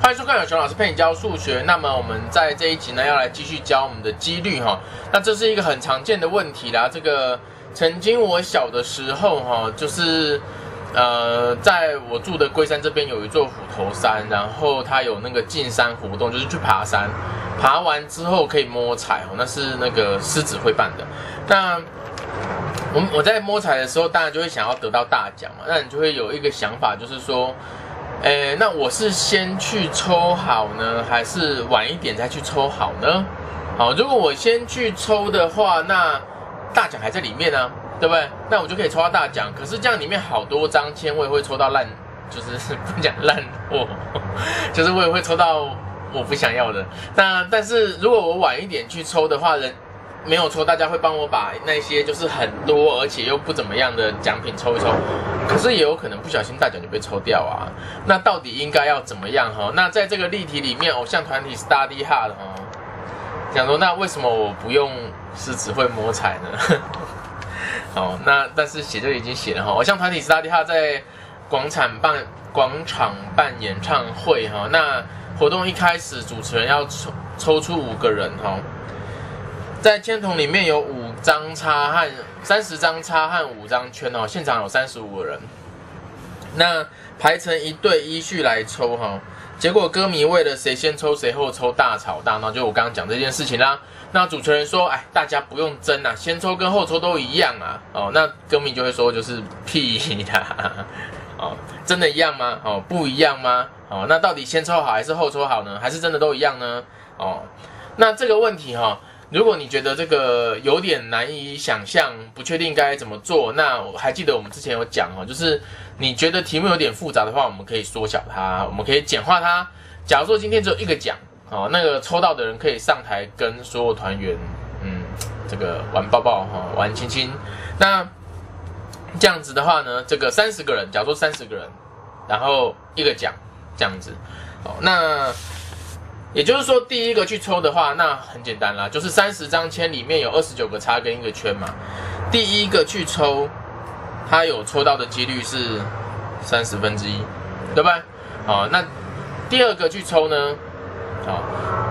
欢迎收看有熊老师陪你教数学。那么我们在这一集呢，要来继续教我们的几率哈。那这是一个很常见的问题啦。这个曾经我小的时候哈，就是在我住的龟山这边有一座虎头山，然后它有那个进山活动，就是去爬山，爬完之后可以摸彩哦，那是那个狮子会办的。那我在摸彩的时候，当然就会想要得到大奖嘛，那你就会有一个想法，就是说，那我是先去抽好呢，还是晚一点再去抽好呢？好，如果我先去抽的话，那大奖还在里面啊，对不对？那我就可以抽到大奖。可是这样里面好多张签，我也会抽到烂，就是不讲烂货，就是我也会抽到我不想要的。但是如果我晚一点去抽的话，没有抽，大家会帮我把那些就是很多而且又不怎么样的奖品抽一抽，可是也有可能不小心大奖就被抽掉啊。那到底应该要怎么样哈？那在这个例题里面，偶像团体 Study Hard 哈，讲说那为什么我不用狮子会摸彩呢？好，那但是写就已经写了哈。偶像团体 Study Hard 在广场办演唱会哈。那活动一开始，主持人要抽出5个人哈。在签筒里面有30张叉和5张圈哦，现场有35个人，那排成一队依序来抽哈。结果歌迷为了谁先抽谁后抽大吵大闹，就我刚刚讲这件事情啦。那主持人说，哎，大家不用争啊，先抽跟后抽都一样啊。哦，那歌迷就会说就是屁啦，哦，真的一样吗？哦，不一样吗？哦，那到底先抽好还是后抽好呢？还是真的都一样呢？哦，那这个问题哈。如果你觉得这个有点难以想象，不确定该怎么做，那我还记得我们之前有讲哦，就是你觉得题目有点复杂的话，我们可以缩小它，我们可以简化它。假如说今天只有1个奖，哦，那个抽到的人可以上台跟所有团员，这个玩抱抱哈，玩亲亲。那这样子的话呢，这个30个人，假如说30个人，然后1个奖这样子，哦，那。也就是说，第一个去抽的话，那很简单啦，就是30张签里面有29个叉跟1个圈嘛。第一个去抽，他有抽到的几率是1/30，对不对？好，那第二个去抽呢？好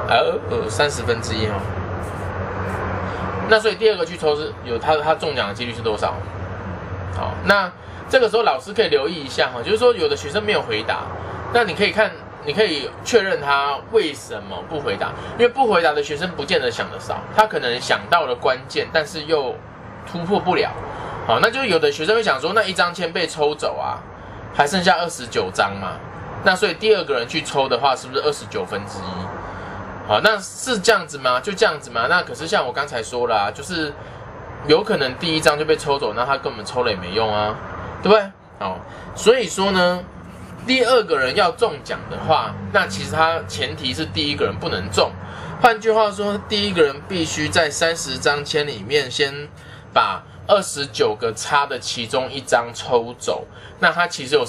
，1/30哦。那所以第二个去抽是有他中奖的几率是多少？好，那这个时候老师可以留意一下哈，就是说有的学生没有回答，那你可以看。你可以确认他为什么不回答，因为不回答的学生不见得想得少，他可能想到了关键，但是又突破不了。好，那就有的学生会想说，那1张签被抽走啊，还剩下29张嘛，那所以第二个人去抽的话，是不是1/29？好，那是这样子吗？就这样子吗？那可是像我刚才说了啊，就是有可能第1张就被抽走，那他根本抽了也没用啊，对不对？好，所以说呢。第二个人要中奖的话，那其实他前提是第一个人不能中。换句话说，第一个人必须在30张签里面先把29个叉的其中1张抽走，那他其实有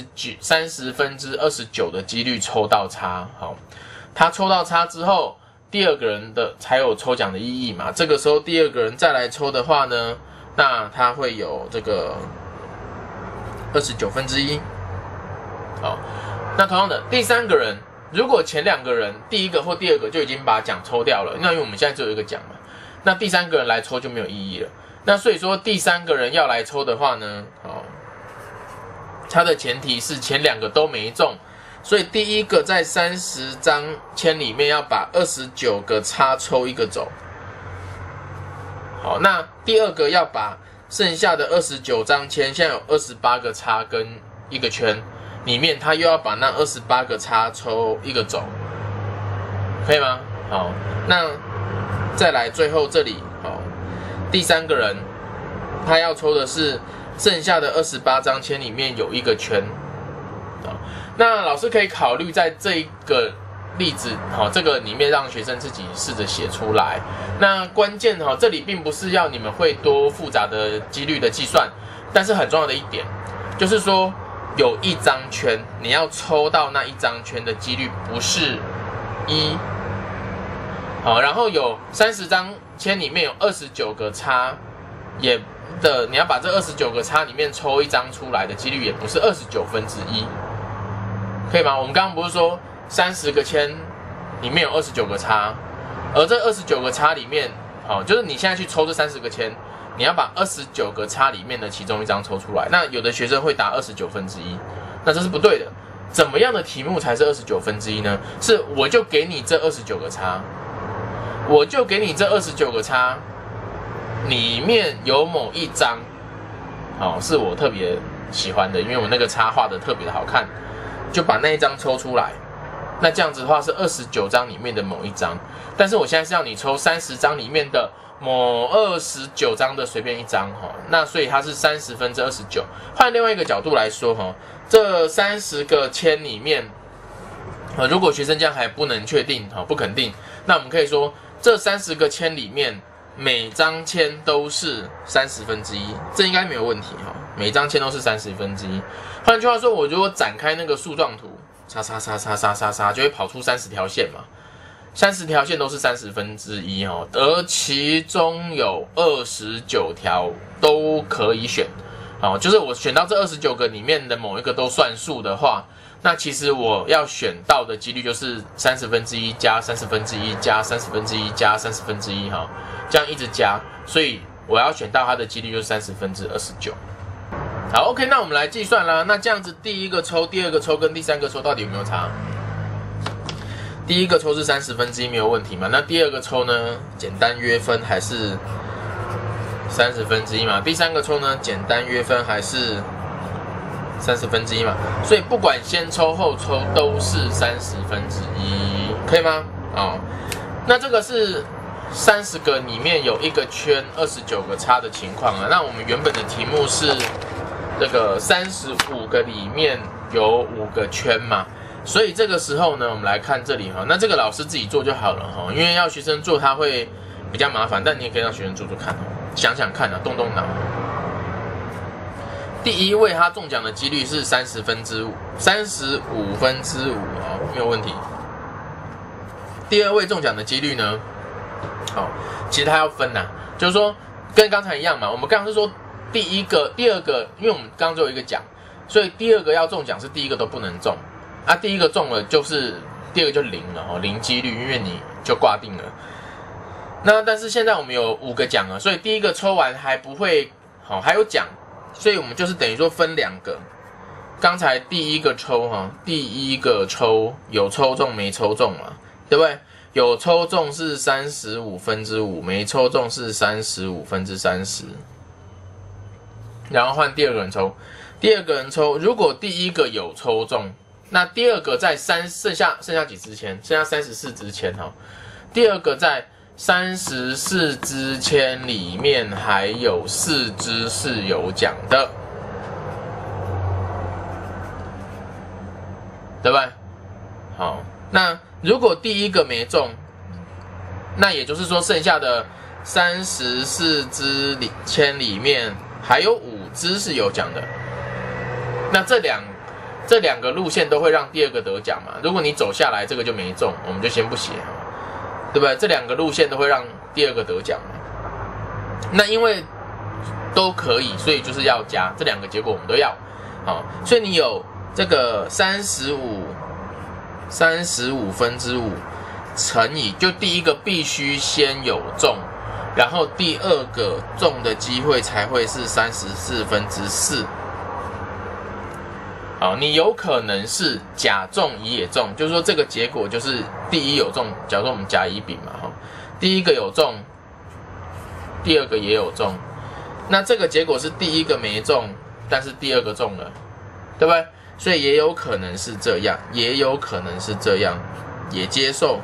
30/29的几率抽到叉。好，他抽到叉之后，第二个人的才有抽奖的意义嘛。这个时候第二个人再来抽的话呢，那他会有这个1/29。好，那同样的第3个人，如果前2个人第一个或第二个就已经把奖抽掉了，那因为我们现在只有1个奖嘛，那第3个人来抽就没有意义了。那所以说第3个人要来抽的话呢，他的前提是前2个都没中，所以第一个在30张签里面要把29个叉抽1个走。好，那第二个要把剩下的29张签，现在有28个叉跟1个圈。里面他又要把那28个叉抽1个走，可以吗？好，那再来最后这里，好，第3个人他要抽的是剩下的28张签里面有1个圈，好，那老师可以考虑在这一个例子，好，这个里面让学生自己试着写出来。那关键哈，这里并不是要你们会多复杂的几率的计算，但是很重要的一点就是说。有1张圈，你要抽到那1张圈的几率不是1，好，然后有30张签里面有29个叉，你要把这29个叉里面抽1张出来的几率也不是1/29，可以吗？我们刚刚不是说 30个签里面有29个叉，而这29个叉里面，就是你现在去抽这30个签，你要把29个叉里面的其中一张抽出来。那有的学生会答29分之一，那这是不对的。怎么样的题目才是29分之一呢？是我就给你这29个叉，我就给你这29个叉，里面有某一张，是我特别喜欢的，因为我那个叉画的特别的好看，就把那一张抽出来。那这样子的话是29张里面的某一张，但是我现在是要你抽30张里面的某29张的随便一张，那所以它是30分之29。换另外一个角度来说，这30个签里面，如果学生这样还不能确定，不肯定，那我们可以说这30个签里面每张签都是30分之一，这应该没有问题，每张签都是30分之一。换句话说，我如果展开那个树状图，叉，就会跑出30条线嘛。30条线都是30分之一，而其中有29条都可以选，就是我选到这29个里面的某一个都算数的话，那其实我要选到的几率就是30分之一加30分之一加30分之一加30分之一，这样一直加，所以我要选到它的几率就是30分之29。好 ，OK， 那我们来计算啦。那这样子，第一个抽、第二个抽跟第三个抽到底有没有差？第一个抽是30分之一没有问题嘛？那第二个抽呢？简单约分还是30分之一嘛？第三个抽呢？简单约分还是30分之一嘛？所以不管先抽后抽都是30分之一，可以吗？那这个是30个里面有一个圈29个叉的情况啊。那我们原本的题目是这个35个里面有5个圈嘛，所以这个时候呢，我们来看这里，那这个老师自己做就好了，因为要学生做他会比较麻烦，但你也可以让学生做做看，想想看啊，动动脑。第一位他中奖的几率是35分之5，没有问题。第二位中奖的几率呢？其实他要分呐，就是说跟刚才一样嘛，我们刚刚是说第一个、第二个，因为我们刚刚只有一个奖，所以第二个要中奖是第一个都不能中啊，第一个中了就是第二个就0了，0几率，因为你就挂定了。那但是现在我们有5个奖了，所以第一个抽完还不会还有奖，所以我们就是等于说分2个。刚才第一个抽有抽中没抽中嘛，对不对？有抽中是35分之5，没抽中是35分之30。然后换第二个人抽，第二个人抽，如果第一个有抽中，那第二个在剩下几支签？剩下34支签第二个在34支签里面还有4支是有奖的，对吧？好，那如果第一个没中，那也就是说剩下的34支签里面还有5支是有奖的。那这两个路线都会让第二个得奖嘛？如果你走下来这个就没中，我们就先不写，对不对？这2个路线都会让第二个得奖嘛。那因为都可以，所以就是要加这2个结果我们都要。所以你有这个35分之5乘以，就第一个必须先有中，然后第二个中的机会才会是34分之4。你有可能是甲中乙也中，就是说这个结果就是第一有中，假如说我们甲乙丙嘛，第一个有中，第二个也有中，那这个结果是第一个没中，但是第二个中了，对不对？所以也有可能是这样，也有可能是这样，也接受。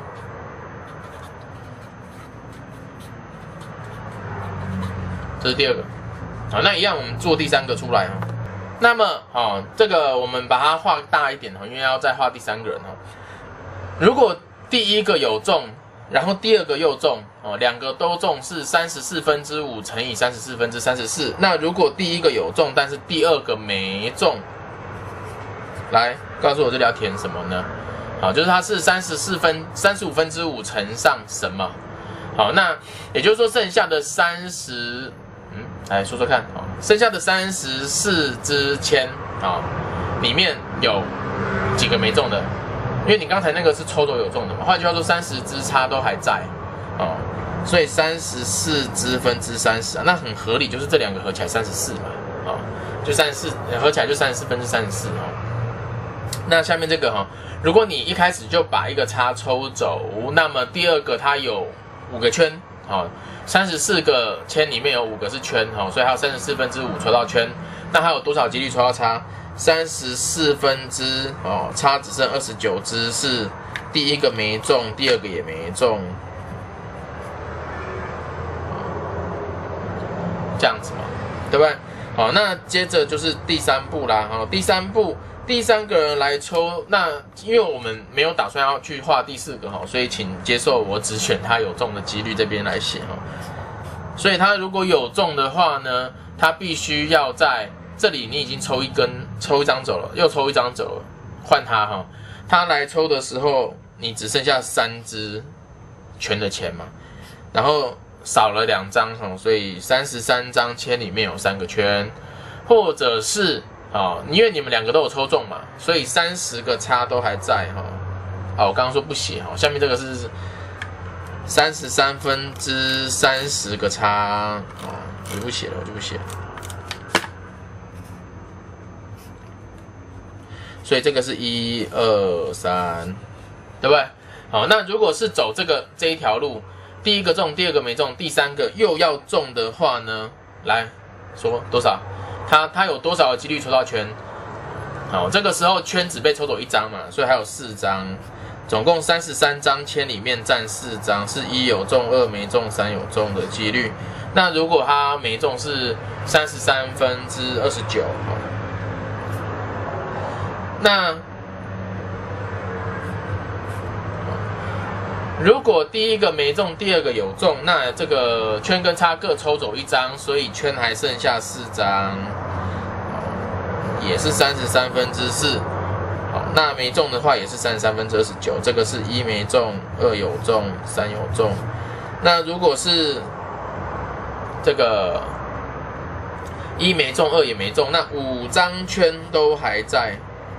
这是第二个。那一样我们做第三个出来。那么这个我们把它画大一点，因为要再画第3个人。如果第一个有中，然后第二个又中，2个都中是34分之5乘以34分之34。那如果第一个有中，但是第二个没中，来告诉我这里要填什么呢？就是它是35分之5乘上什么？那也就是说剩下的来说说看，剩下的34支签里面有几个没中的？ 因为你刚才那个是抽走有中的嘛，换句话说30之差都还在哦，所以34支分之30啊，那很合理，就是这两个合起来34嘛，哦，就34合起来就34分之34哦。那下面这个哈，如果你一开始就把一个叉抽走，那么第二个它有5个圈，好，34个签里面有5个是圈，好，所以还有34分之5抽到圈，那还有多少几率抽到叉？34分之叉只剩29支，是第一个没中，第二个也没中，这样子嘛，对不对？好，那接着就是第3步啦，好，第3步。第3个人来抽，那因为我们没有打算要去画第4个哈，所以请接受我只选他有中的几率这边来写哈。所以他如果有中的话呢，他必须要在这里，你已经抽一张走了，又抽一张走了，换他哈。他来抽的时候，你只剩下3支圈的钱嘛，然后少了2张哈，所以33张签里面有3个圈，或者是。因为你们2个都有抽中嘛，所以30个叉都还在哈。我刚刚说不写哈，下面这个是33分之30个叉我就不写了，所以这个是1、2、3，对不对？好，那如果是走这一条路，第一个中，第二个没中，第3个又要中的话呢，来说多少？他有多少的几率抽到圈？好，这个时候圈只被抽走1张嘛，所以还有4张，总共33张签里面占4张，是1有中、2没中、3有中的几率。那如果他没中是33分之29，那如果第一个没中，第二个有中，那这个圈跟叉各抽走1张，所以圈还剩下4张，也是33分之4。好，那没中的话也是33分之29，这个是1没中、2有中、3有中。那如果是这个1没中、2也没中，那5张圈都还在。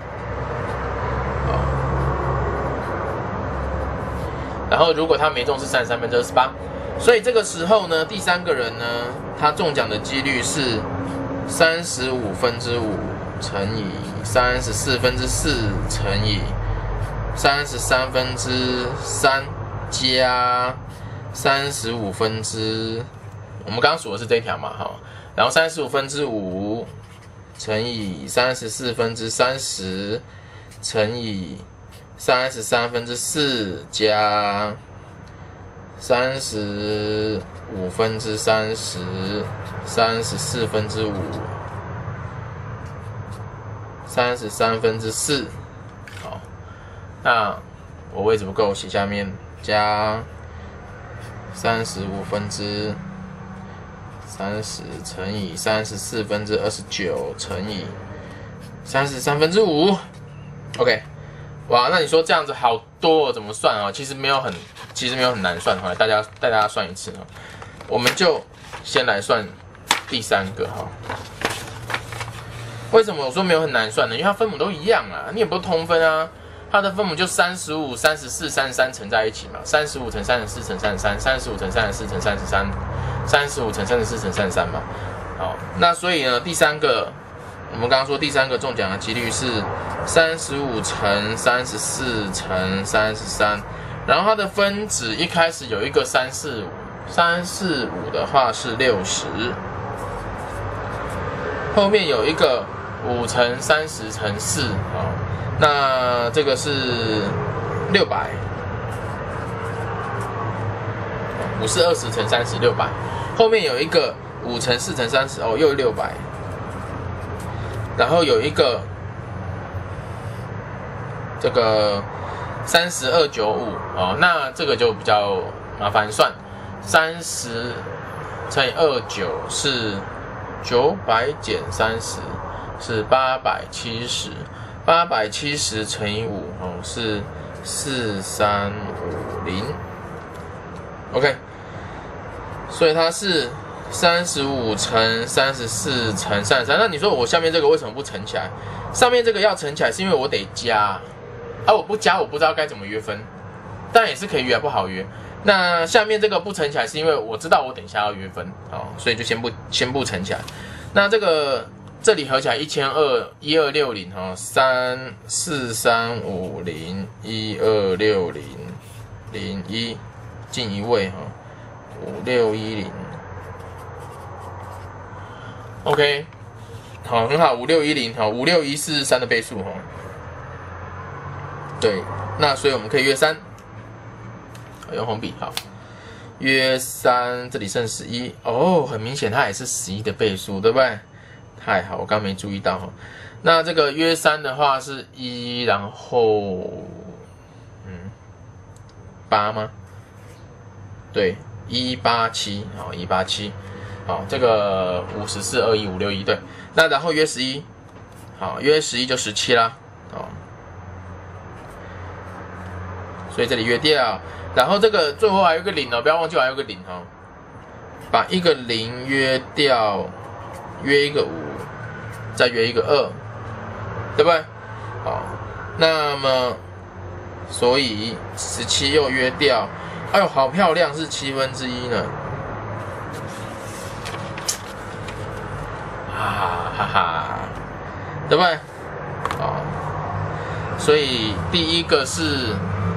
然后如果他没中是33分之28，所以这个时候呢，第3个人呢，他中奖的几率是35分之5乘以34分之4乘以33分之3加35分之，我们刚刚数的是这一条嘛，哈，然后35分之5乘以34分之30乘以33分之4加35分之30， 34分之5， 33分之4。好，那我位置不够，写下面加35分之30乘以34分之29乘以33分之5。OK。哇，那你说这样子好多哦，怎么算啊？其实没有很难算哈，带大家算一次哈。我们就先来算第3个哈。为什么我说没有很难算呢？因为它分母都一样啊，你也不通分啊。它的分母就35、34、33乘在一起嘛，35乘34乘33，35乘34乘33，35乘34乘33嘛。好，那所以呢，第3个。我们刚刚说第3个中奖的几率是35乘34乘33，然后它的分子一开始有一个345的话是60，后面有一个5乘30乘4，那这个是600，5是20乘30 600，后面有一个5乘4乘30，又600。然后有一个这个3295那这个就比较麻烦算，30乘以29是900减30是870，870乘以5是4350 ，OK， 所以它是35乘34乘33，那你说我下面这个为什么不乘起来？上面这个要乘起来，是因为我得加， 啊，我不加，我不知道该怎么约分，当然也是可以约，不好约。那下面这个不乘起来，是因为我知道我等一下要约分，所以就先不乘起来。那这里合起来1260哈，34350126001进一位哈，5610 ，OK， 好，很好，5610好，56143的倍数哈，对，那所以我们可以约3，用红笔好，约3，这里剩11哦，很明显它也是11的倍数，对不对？太好，我刚没注意到哈。那这个约3的话是1，然后8吗？对，187，好，187，好，这个5421561对。那然后约11，好，约11就17啦，好，所以这里约掉，然后这个最后还有一个0哦，不要忘记还有一个0哦，把一个0约掉，约一个5。再约一个2，对不对？好，那么所以17又约掉，哎呦，好漂亮，是1/7呢，哈哈，对不对？好，所以第一个是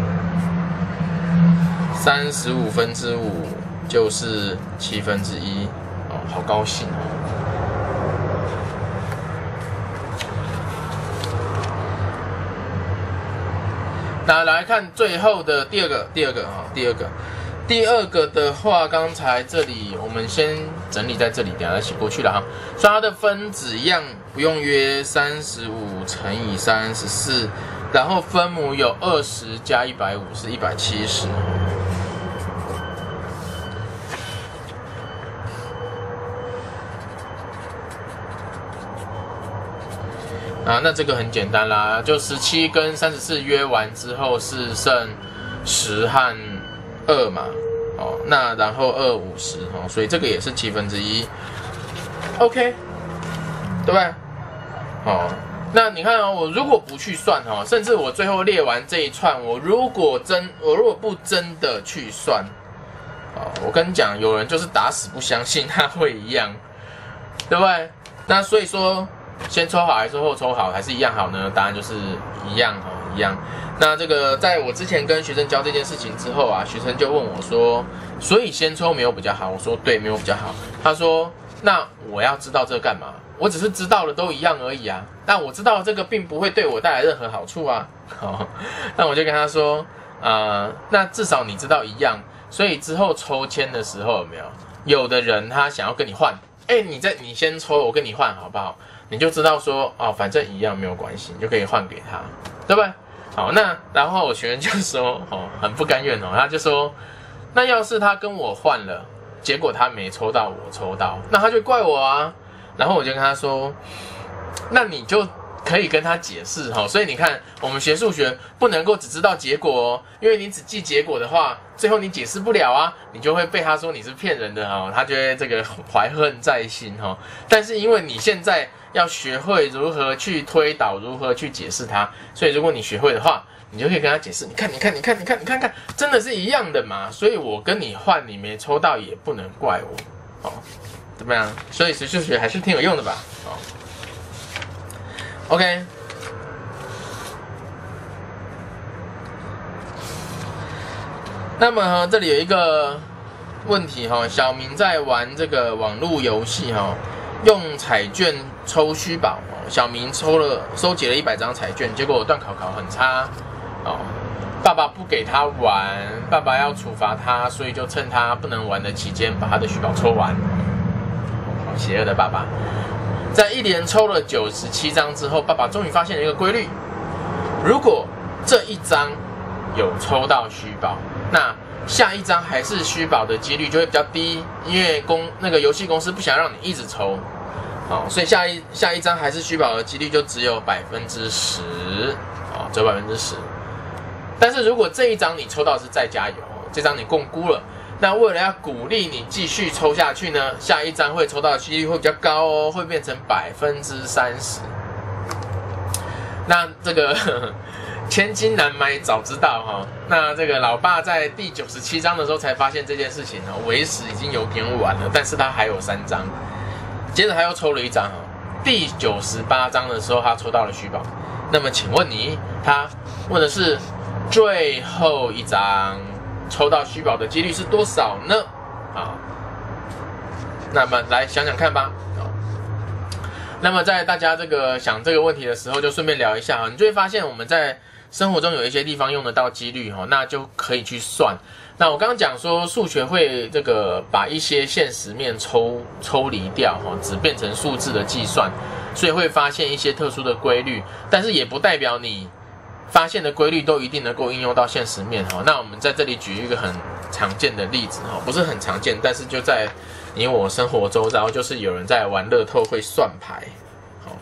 35/5就是1/7，哦，好高兴哦。那来看最后的第二个的话，刚才这里我们先整理在这里，等一下再写过去了哈。所以它的分子一样不用约35乘以34，然后分母有20加150是170。啊，那这个很简单啦，就17跟34约完之后是剩10和2嘛，哦，那然后2、50哦，所以这个也是1/7 ，OK， 对不对？哦，那你看哦，我如果不去算哈，甚至我最后列完这一串，我如果不真的去算，啊，我跟你讲，有人就是打死不相信它会一样，对不对？那所以说。先抽好还是后抽好，还是一样好呢？答案就是一样哈，一样。那这个在我之前跟学生教这件事情之后啊，学生就问我说：“所以先抽没有比较好？”我说：“对，没有比较好。”他说：“那我要知道这个干嘛？我只是知道了都一样而已啊。但我知道这个并不会对我带来任何好处啊。”好，那我就跟他说：“那至少你知道一样，所以之后抽签的时候有没有？有的人他想要跟你换，你先抽，我跟你换好不好？”你就知道说哦，反正一样没有关系，你就可以换给他，对不对？好，那然后我学员就说很不甘愿他就说，那要是他跟我换了，结果他没抽到，我抽到，那他就怪我啊。然后我就跟他说，那你就可以跟他解释所以你看，我们学数学不能够只知道结果哦，因为你只记结果的话，最后你解释不了啊，你就会被他说你是骗人的他就会这个怀恨在心但是因为你现在要学会如何去推导，如何去解释它，所以如果你学会的话，你就可以跟他解释。你看，真的是一样的嘛。所以我跟你换，你没抽到也不能怪我，怎么样？所以学数学还是挺有用的吧，OK。那么这里有一个问题小明在玩这个网络游戏用彩券抽虚宝，小明收集了100张彩券，结果段考很差爸爸不给他玩，爸爸要处罚他，所以就趁他不能玩的期间把他的虚宝抽完。好邪恶的爸爸！在一连抽了97张之后，爸爸终于发现了一个规律：如果这一张有抽到虚宝，那下一张还是虚宝的几率就会比较低，因为那个游戏公司不想让你一直抽，所以下一张还是虚宝的几率就只有10%，只有10%。但是如果这一张你抽到是再加油，这张你共估了，那为了要鼓励你继续抽下去呢，下一张会抽到的几率会比较高哦，会变成30%。那这个千金难买早知道哈。那这个老爸在第97章的时候才发现这件事情哦，为时已经有点晚了，但是他还有3张，接着他又抽了1张哈。第98章的时候，他抽到了虚宝。那么请问你，他问的是最后一张抽到虚宝的几率是多少呢？啊，那么来想想看吧。那么在大家这个想这个问题的时候，就顺便聊一下哈，你就会发现我们在生活中有一些地方用得到几率哈，那就可以去算。那我刚刚讲说数学会这个把一些现实面抽离掉哈，只变成数字的计算，所以会发现一些特殊的规律，但是也不代表你发现的规律都一定能够应用到现实面哈。那我们在这里举一个很常见的例子哈，不是很常见，但是就在你我生活周遭，就是有人在玩乐透会算牌，好，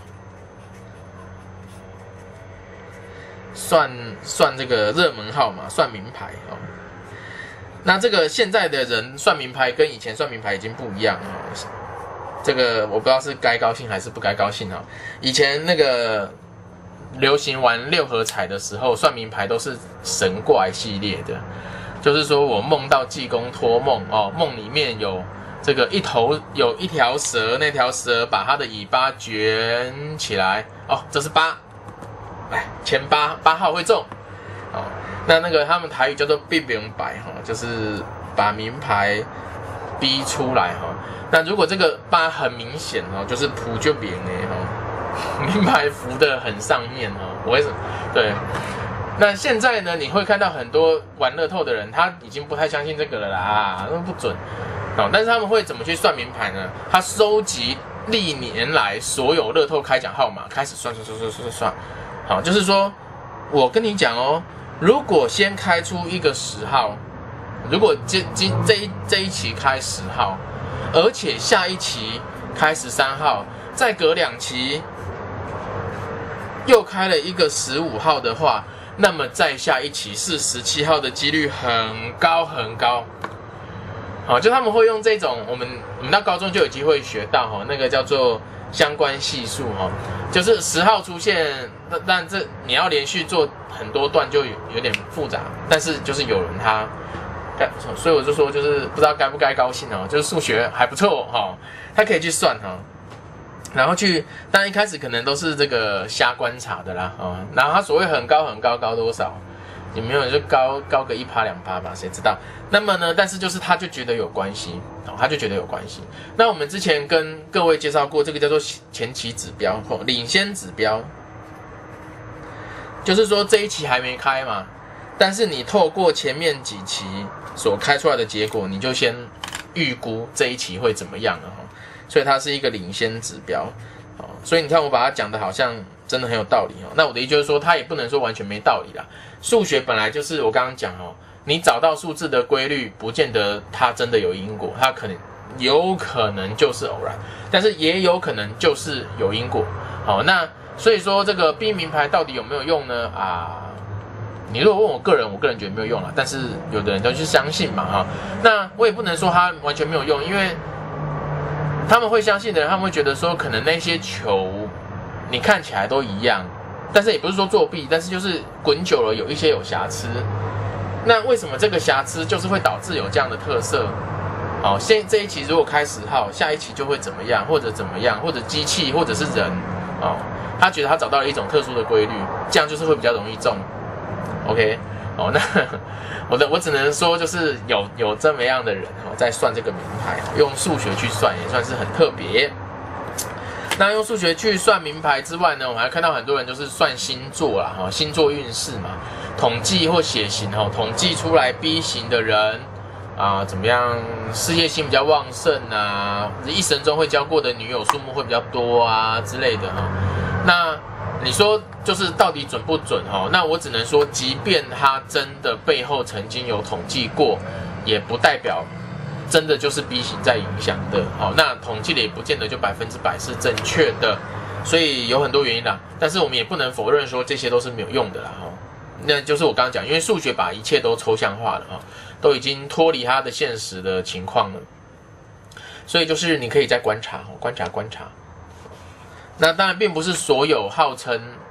算这个热门号码，算名牌哦。那这个现在的人算名牌跟以前算名牌已经不一样了，这个我不知道是该高兴还是不该高兴哈。以前那个流行玩6合彩的时候，算名牌都是神怪系列的，就是说我梦到济公托梦哦，梦里面有这个有一条蛇，那条蛇把它的尾巴卷起来哦，这是8，来前8号会中哦。那个他们台语叫做逼名牌哈，就是把名牌逼出来哈。那如果这个8很明显哦，就是谱就别呢哈，名牌浮得很上面哈。为什么？对。那现在呢，你会看到很多玩乐透的人，他已经不太相信这个了啦，那不准。哦，但是他们会怎么去算名牌呢？他收集历年来所有乐透开奖号码，开始算。好，就是说我跟你讲哦，如果先开出一个10号，如果这一期开10号，而且下一期开13号，再隔2期又开了一个15号的话，那么再下一期是17号的几率很高很高。好，就他们会用这种，我们到高中就有机会学到哈，那个叫做相关系数哈，就是10号出现，但这你要连续做很多段就有点复杂，但是就是有人他，所以我就说就是不知道该不该高兴哦，就是数学还不错哈，他可以去算哈，然后当然一开始可能都是这个瞎观察的啦啊，然后他所谓很高高多少？有没有就高个1%、2%吧？谁知道？那么呢？但是就是他就觉得有关系，他就觉得有关系。那我们之前跟各位介绍过，这个叫做前期指标或领先指标，就是说这一期还没开嘛，但是你透过前面几期所开出来的结果，你就先预估这一期会怎么样了哈。所以它是一个领先指标。所以你看我把它讲的好像真的很有道理哦。那我的意思就是说，它也不能说完全没道理啦。数学本来就是我刚刚讲哦，你找到数字的规律，不见得它真的有因果，它有可能就是偶然，但是也有可能就是有因果。好，那所以说这个逼名牌到底有没有用呢？你如果问我个人觉得没有用啦，但是有的人就去相信嘛哈。那我也不能说它完全没有用，因为他们会相信的人，他们会觉得说，可能那些球你看起来都一样，但是也不是说作弊，但是就是滚久了有一些有瑕疵。那为什么这个瑕疵就是会导致有这样的特色？好，这一期如果开10号，下一期就会怎么样，或者怎么样，或者机器，或者是人，他觉得他找到了一种特殊的规律，这样就是会比较容易中。OK， 那我只能说就是有这么样的人在算这个名牌，用数学去算也算是很特别。那用数学去算名牌之外呢，我们还看到很多人就是算星座啦，星座运势嘛，统计或血型统计出来 B 型的人怎么样，事业心比较旺盛啊，一生中会交过的女友数目会比较多啊之类的那你说就是到底准不准那我只能说，即便他真的背后曾经有统计过，也不代表真的就是 B 型在影响的。那统计的也不见得就100%是正确的，所以有很多原因啦。但是我们也不能否认说这些都是没有用的啦那就是我刚刚讲，因为数学把一切都抽象化了都已经脱离它的现实的情况了，所以就是你可以再观察。那当然并不是所有号称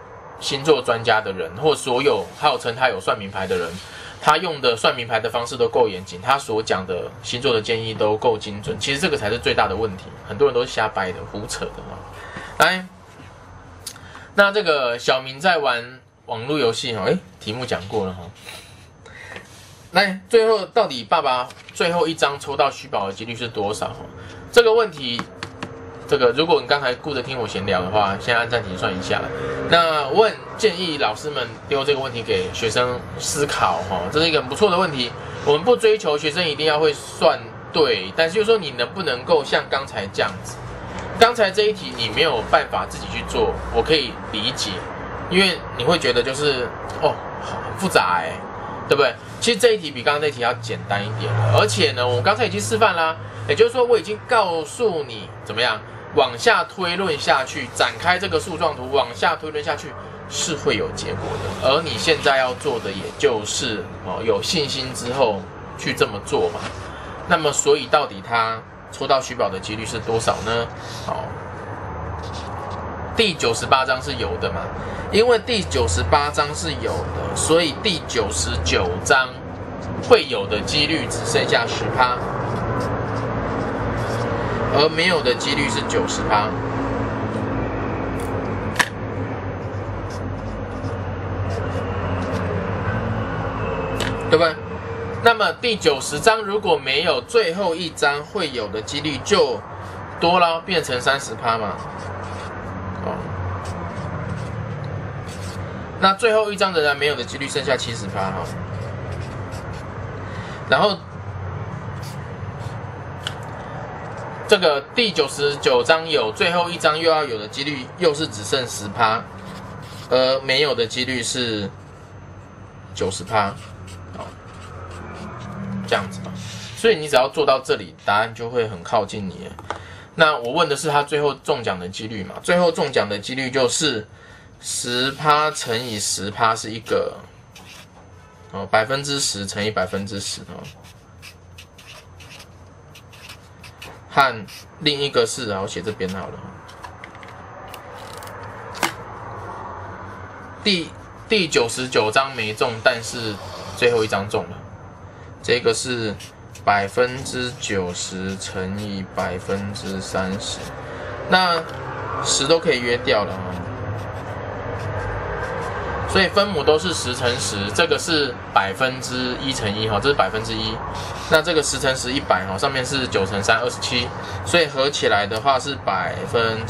星座专家的人，或所有号称他有算命牌的人，他用的算命牌的方式都够严谨，他所讲的星座的建议都够精准。其实这个才是最大的问题，很多人都是瞎掰的、胡扯的嘛。来，那这个小明在玩网络游戏哈，题目讲过了哈。来，最后到底爸爸最后一张抽到虚宝的几率是多少？这个问题，如果你刚才顾着听我闲聊的话，现在按暂停算一下。那建议老师们丢这个问题给学生思考哈，这是一个很不错的问题。我们不追求学生一定要会算对，但是就是说你能不能够像刚才这样子，刚才这一题你没有办法自己去做，我可以理解，因为你会觉得就是很复杂对不对？其实这一题比刚刚那题要简单一点了，而且呢，我刚才已经示范啦，也就是说我已经告诉你怎么样往下推论下去，展开这个树状图往下推论下去是会有结果的，而你现在要做的也就是有信心之后去这么做嘛。那么所以到底他抽到虚宝的几率是多少呢？第98张是有的嘛，因为第98张是有的，所以第99张会有的几率只剩下10%，而没有的几率是90%。对不对？那么第90张如果没有，最后一张会有的几率就多了，变成30%嘛。那最后一张仍然没有的几率剩下70%哈。然后这个第99张有，最后一张又要有的几率又是只剩10%，而没有的几率是90%。这样子嘛，所以你只要做到这里，答案就会很靠近你。那我问的是他最后中奖的几率嘛？最后中奖的几率就是10%乘以10%是一个10%乘以10%和另一个是我写这边好了。第99张没中，但是最后一张中了。这个是90%乘以30%，那10都可以约掉了所以分母都是10乘10，这个是1%乘1这是1%，那这个10乘10 100上面是9乘3 27，所以合起来的话是28%，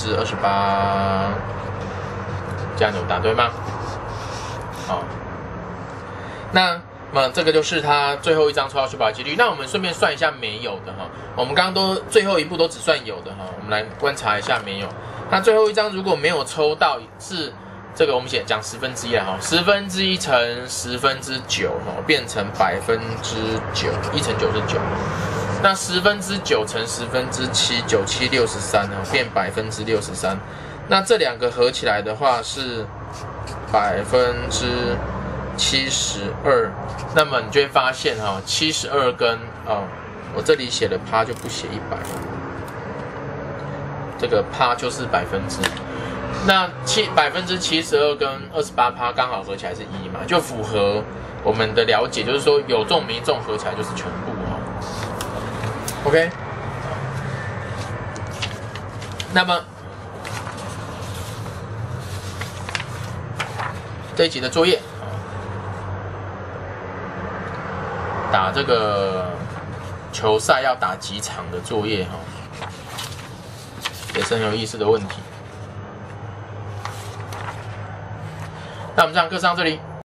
这样有答对吗？好，那么这个就是他最后一张抽到虚宝的几率。那我们顺便算一下没有的我们刚刚都最后一步都只算有的我们来观察一下没有。那最后一张如果没有抽到，是这个我们讲1/10了1/10乘9%变成9%，1乘9是9。那9%乘7%，97、63变63%。那这两个合起来的话是72%，那么你就会发现72跟我这里写的趴就不写100，这个趴就是1%。那72%跟28%刚好合起来是1嘛，就符合我们的了解，就是说有中没中合起来就是全部OK， 那么这一集的作业。打这个球赛要打几场的作业也是很有意思的问题。那我们这堂课上这里。